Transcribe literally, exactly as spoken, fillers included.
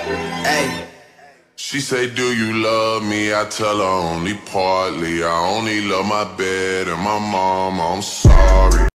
Hey. She say, do you love me? I tell her only partly. I only love my bed and my mom, I'm sorry.